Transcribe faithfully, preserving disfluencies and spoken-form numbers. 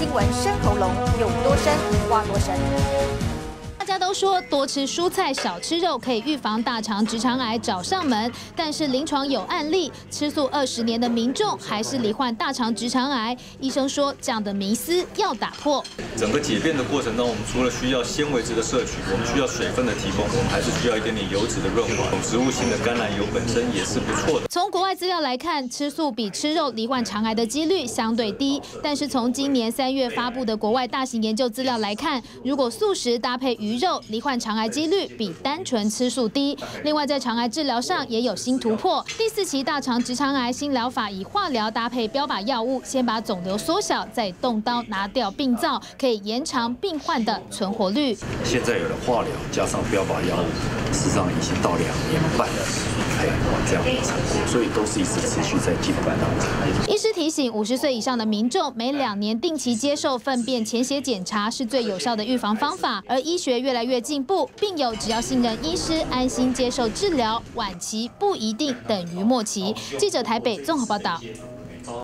新闻深喉咙，有多深挖多深。 大家都说多吃蔬菜少吃肉可以预防大肠直肠癌找上门，但是临床有案例，吃素二十年的民众还是罹患大肠直肠癌。医生说这样的迷思要打破。 整个解便的过程中，我们除了需要纤维质的摄取，我们需要水分的提供，我们还是需要一点点油脂的润滑。植物性的橄榄油本身也是不错的。 从国外资料来看，吃素比吃肉罹患肠癌的几率相对低，但是从今年三月发布的国外大型研究资料来看，如果素食搭配鱼肉，罹患肠癌几率比单纯吃素低。另外，在肠癌治疗上也有新突破。第四期大肠直肠癌新疗法以化疗搭配标靶药物，先把肿瘤缩小，再动刀拿掉病灶，可以延长病患的存活率。 现在有了化疗加上标靶药物，事实上已经到两年半了，还有这样的成果，所以都是一直持续在进步当中。 医师提醒，五十岁以上的民众每两年定期接受粪便潜血检查是最有效的预防方法。而医学越来越进步，病友只要信任医师，安心接受治疗，晚期不一定等于末期。记者台北综合报道。